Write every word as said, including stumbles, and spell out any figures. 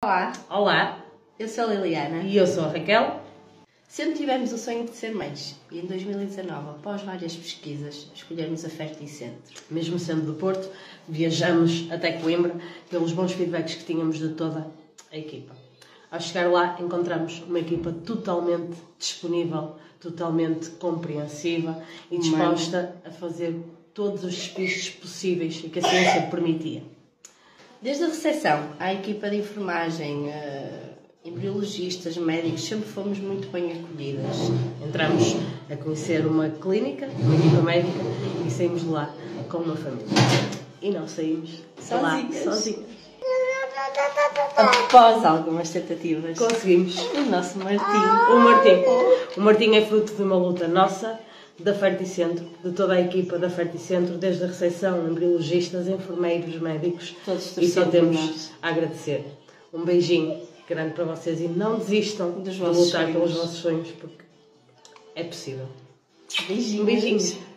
Olá, Olá, eu sou a Liliana. e eu sou a Raquel. Sempre tivemos o sonho de ser mães e em dois mil e dezanove, após várias pesquisas, escolhemos a Ferticentro. Mesmo sendo do Porto, viajamos até Coimbra pelos bons feedbacks que tínhamos de toda a equipa. Ao chegar lá, encontramos uma equipa totalmente disponível, totalmente compreensiva e disposta a fazer todos os despachos possíveis que a ciência permitia. Desde a recepção à equipa de enfermagem, uh, embriologistas, médicos, sempre fomos muito bem acolhidas. Entramos a conhecer uma clínica, uma equipa médica, e saímos de lá com uma família. E não saímos de lá sozinhas. Após algumas tentativas, Conseguimos. o nosso Martinho. O Martim. O Martim é fruto de uma luta nossa, da Ferticentro, de toda a equipa da Ferticentro, desde a recepção, embriologistas, enfermeiros, médicos. Todos E só torcendo por temos nós. a agradecer. Um beijinho grande para vocês e não desistam Dos de vossos lutar sonhos. pelos vossos sonhos, porque é possível. Beijinhos. Um beijinho.